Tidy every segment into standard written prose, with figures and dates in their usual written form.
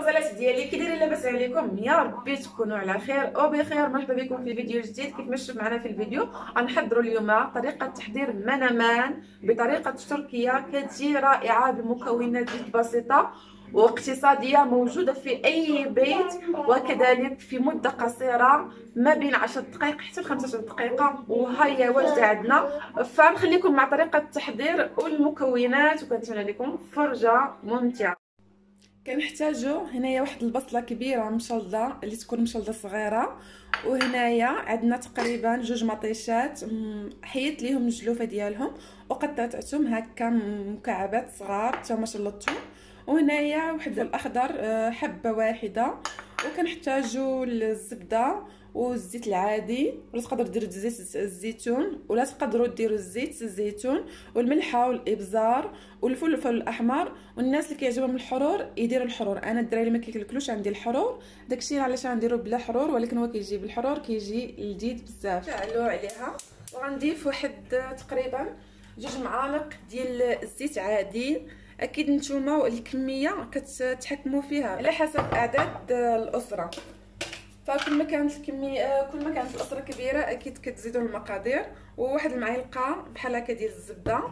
الغزالات ديالي، كي دايرين؟ لاباس عليكم؟ يا ربي تكونوا على خير او بخير. مرحبا بكم في فيديو جديد. كيف ما شفتوا معنا في الفيديو غنحضروا اليوم طريقه تحضير منمان بطريقه تركيه، كتجي رائعه بمكونات جد بسيطه واقتصاديه، موجوده في اي بيت، وكذلك في مده قصيره ما بين 10 دقائق حتى 15 دقيقه، وهي واجده عندنا. فنخليكم مع طريقه التحضير والمكونات، وكنتمنى لكم فرجه ممتعه. كنحتاجو هنايا واحد البصله كبيره مشلضه، اللي تكون مشلضه صغيره، وهنايا عندنا تقريبا 2 مطيشات حيدت ليهم الجلوفه ديالهم وقطعتهم هكا مكعبات صغار حتى ما شلضتهم. وهنايا واحد الاخضر حبه واحده. وكنحتاجو الزبده والزيت العادي، ولا تقدروا ديروا زيت الزيتون، ولا تقدروا ديروا زيت الزيتون، والملحه والابزار والفلفل الاحمر. والناس اللي كيعجبهم الحرور يديروا الحرور. انا الدراري ما كياكلوش عندي الحرور، داكشي علاش غنديرو بلا حرور، ولكن هو كيجي بالحرور كيجي لذيذ بزاف. نفعلوا عليها وغنضيف واحد تقريبا 2 معالق ديال الزيت عادي. اكيد نتوما الكميه كتحكموا فيها على حسب اعداد الاسره، فكل ما كانت الكميه كل ما كانت الاسره كبيره اكيد كتزيدوا المقادير. وواحد المعلقه بحال هكا ديال الزبده،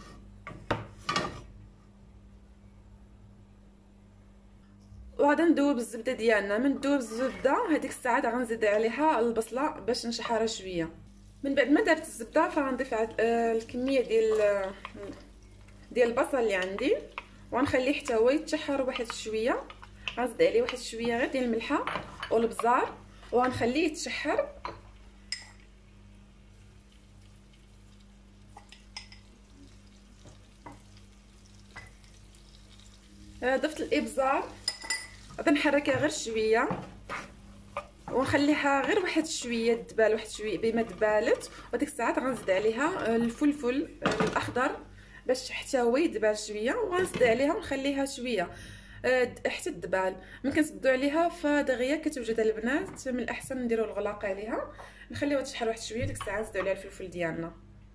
وغادا ندوب الزبده ديالنا. من ندوب الزبده هذيك الساعه غنزيد عليها البصله باش نشحرها شويه. من بعد ما درت الزبده فغنضيف الكميه ديال البصل اللي عندي، وغنخليه حتى هو يتشحر واحد شويه. غنزيد عليه واحد شويه غير ديال الملحه والبزار، وغنخليه يتشحر. ضفت الابزار، غادي نحركها غير شويه ونخليها غير واحد شويه تدبال، واحد شويه بما دبالت. وديك الساعه غنزيد عليها الفلفل الاخضر باش حتى هو يدبال شويه، وغنزيد عليها ونخليها شويه حتى الدبال. ممكن تزيدوا عليها فدغيا كتوجد البنات، من الاحسن نديروا الغلاق عليها، نخليوها تشحر واحد شويه. ديك الساعه نزيدوا عليها الفلفل ديالنا.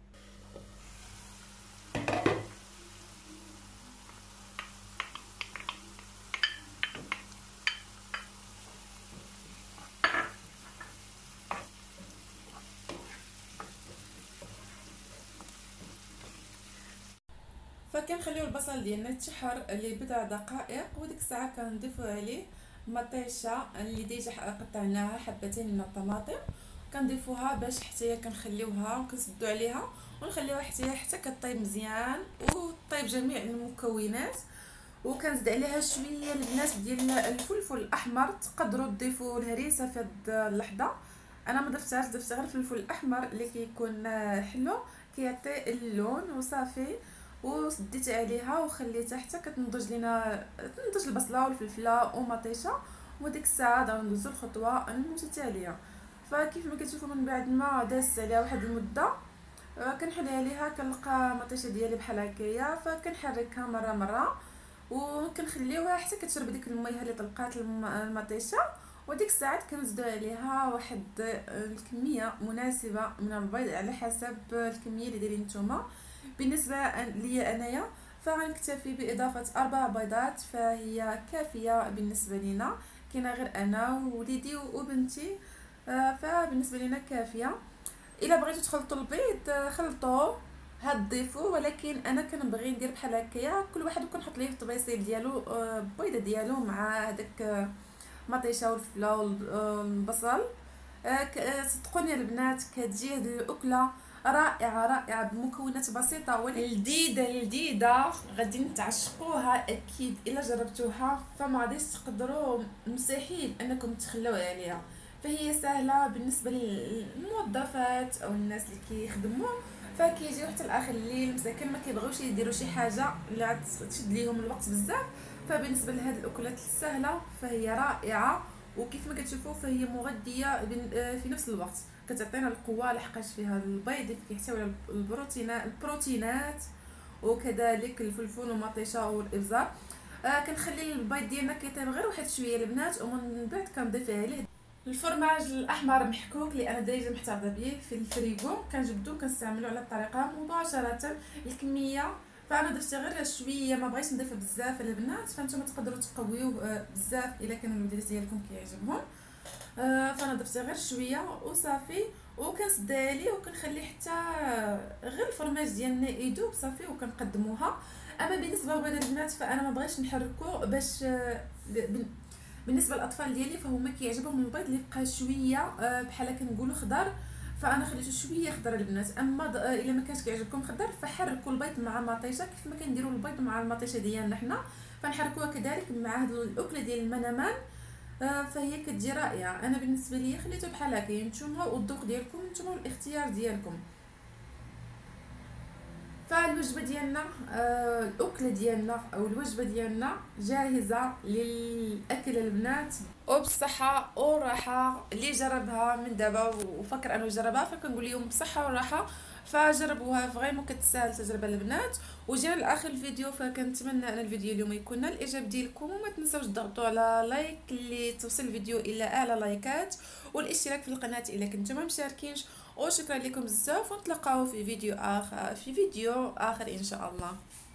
فكنخليو البصل ديالنا يتشحر لبضع دقائق، وديك الساعه كنضيفوا عليه مطيشه اللي ديجا قطعناها، حبتين من الطماطم كنضيفوها باش حتى هي كنخليوها وكنسدوا عليها ونخليوها حتى كطيب مزيان وطيب جميع المكونات. وكنزيد عليها شويه البنات ديال الفلفل الاحمر، تقدروا تضيفوا الهريسه في هاد اللحظه. انا ما ضفتهاش، ضفت غير الفلفل الاحمر اللي كيكون حلو كيعطي اللون وصافي. وسديت عليها وخليتها حتى كتنضج لينا، تنضج البصله والفلفله ومطيشه. وديك الساعه غادي ندوزو الخطوه المتتاليه. فكيف ما كتشوفوا من بعد ما دازت عليها واحد المده كنحل عليها كنلقى مطيشه ديالي بحال هكايا، فكنحركها مره وكنخليوها حتى كتشرب ديك الميه اللي طلقات المطيشه. وديك الساعه كنزيدوا عليها واحد الكميه مناسبه من البيض على حسب الكميه اللي دايرين نتوما. بالنسبه ليا انايا فغنكتفي باضافه 4 بيضات، فهي كافيه بالنسبه لينا. كاينه غير انا ووليدي وبنتي، فبالنسبه لينا كافيه. الا بغيتو تخلطوا البيض خلطوه ضيفوا، ولكن انا كنبغي ندير بحال هكايا كل واحد كنحط ليه الطبيصيل ديالو، البيضه ديالو مع هذاك مطيشه والفلفله والبصل. صدقوني البنات كتجي هاد الاكله رائعه بمكونات بسيطه ولذيذه غادي تعشقوها اكيد. الا جربتوها فما غاديش تقدروا، مستحيل انكم تخلوا عليها. فهي سهله بالنسبه للموظفات او الناس اللي كيخدموا، فكيجيو حتى لاخر الليل مساكن ما كيبغيوش يديروا شي حاجه اللي تشد ليهم الوقت بزاف. فبالنسبه لهاد الاكلات السهله فهي رائعه، وكيف ما كتشوفوا فهي مغذيه في نفس الوقت، كتعطينا القوه لحقاش فيها البيض اللي كيحتوي على البروتينات وكذلك الفلفل والمطيشه والابزار. كنخلي البيض ديالنا كيطيب غير واحد شويه البنات، ومن بعد كنضيف عليه الفرماج الاحمر محكوك اللي انا ديجا محتفظه به في الفريغو. كنجبدو كنستعملو على الطريقه مباشره. الكميه فانا درت غير شويه، ما بغيتش نضيف بزاف البنات، فانتم تقدروا تقويوه بزاف الا كانوا الوليدات ديالكم كيعجبهم. فانا درت غير شويه وصافي، وكنسدها لي وكنخلي حتى غير الفرماج ديالنا يذوب صافي وكنقدموها. اما بالنسبه للبيض البنات فانا ما بغيتش نحركو باش بالنسبه للاطفال ديالي فهما كيعجبهم البيض اللي بقى شويه بحال كنقولوا خضر، فانا خليته شويه خضر البنات. اما الا ما كانش كيعجبكم خضر فحركوا البيض مع المطيشه كيف ما كنديروا البيض مع المطيشه ديالنا حنا، فنحركوها كذلك مع هاد الاكله ديال المنامان. فهي كتجي رائعه. انا بالنسبه لي خليته بحال هكا، نتوما والذوق ديالكم نتوما والاختيار ديالكم. فالوجبه ديالنا الاكله ديالنا او الوجبه ديالنا جاهزه للاكل البنات، وبصحه وراحه. اللي جربها من دابا وفكر انه يجربها فكنقول لهم بصحه وراحه، فجربوها فريمون كتساهل تجربه البنات. وجينا لاخر الفيديو، فكنتمنى ان الفيديو اليوم يكون نال الاعجاب ديالكم، وما تنساوش تضغطوا على لايك اللي توصل الفيديو الى اعلى لايكات، والاشتراك في القناه الا كنتم ما مشاركينش. وشكرا لكم بزاف، ونتلاقاو في فيديو اخر ان شاء الله.